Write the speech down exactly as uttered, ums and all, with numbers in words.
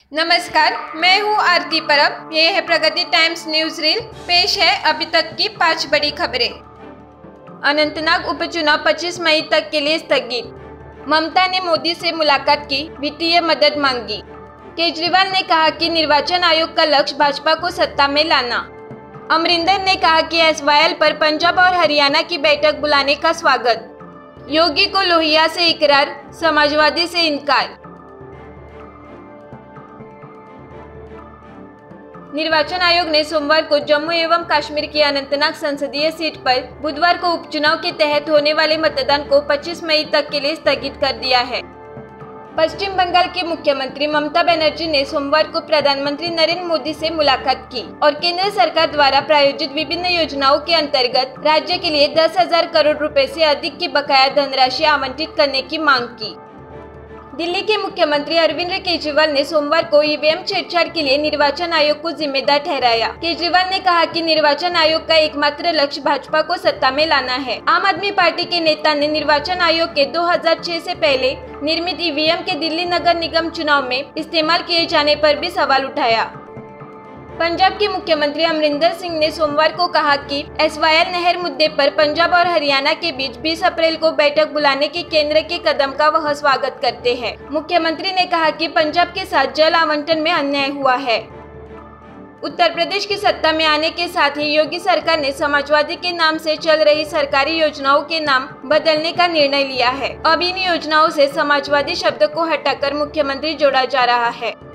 नमस्कार, मैं हूं आरती परब। ये है प्रगति टाइम्स न्यूज रील। पेश है अभी तक की पांच बड़ी खबरें। अनंतनाग उपचुनाव पच्चीस मई तक के लिए स्थगित। ममता ने मोदी से मुलाकात की, वित्तीय मदद मांगी। केजरीवाल ने कहा कि निर्वाचन आयोग का लक्ष्य भाजपा को सत्ता में लाना। अमरिंदर ने कहा कि एस वाई एल पर पंजाब और हरियाणा की बैठक बुलाने का स्वागत। योगी को लोहिया से इकरार, समाजवादी से इनकार। निर्वाचन आयोग ने सोमवार को जम्मू एवं कश्मीर की अनंतनाग संसदीय सीट पर बुधवार को उपचुनाव के तहत होने वाले मतदान को पच्चीस मई तक के लिए स्थगित कर दिया है। पश्चिम बंगाल की मुख्यमंत्री ममता बनर्जी ने सोमवार को प्रधानमंत्री नरेंद्र मोदी से मुलाकात की और केंद्र सरकार द्वारा प्रायोजित विभिन्न योजनाओं के अंतर्गत राज्य के लिए दस हजार करोड़ रुपए से अधिक की बकाया धनराशि आवंटित करने की मांग की। दिल्ली के मुख्यमंत्री अरविंद केजरीवाल ने सोमवार को ई वी एम छेड़छाड़ के लिए निर्वाचन आयोग को जिम्मेदार ठहराया। केजरीवाल ने कहा कि निर्वाचन आयोग का एकमात्र लक्ष्य भाजपा को सत्ता में लाना है। आम आदमी पार्टी के नेता ने निर्वाचन आयोग के दो हज़ार छह से पहले निर्मित ई वी एम के दिल्ली नगर निगम चुनाव में इस्तेमाल किए जाने पर भी सवाल उठाया। पंजाब के मुख्यमंत्री अमरिंदर सिंह ने सोमवार को कहा कि एस वाई एल नहर मुद्दे पर पंजाब और हरियाणा के बीच बीस अप्रैल को बैठक बुलाने के केंद्र के कदम का वह स्वागत करते हैं। मुख्यमंत्री ने कहा कि पंजाब के साथ जल आवंटन में अन्याय हुआ है। उत्तर प्रदेश की सत्ता में आने के साथ ही योगी सरकार ने समाजवादी के नाम से चल रही सरकारी योजनाओं के नाम बदलने का निर्णय लिया है। अब इन योजनाओं से समाजवादी शब्द को हटाकर मुख्यमंत्री जोड़ा जा रहा है।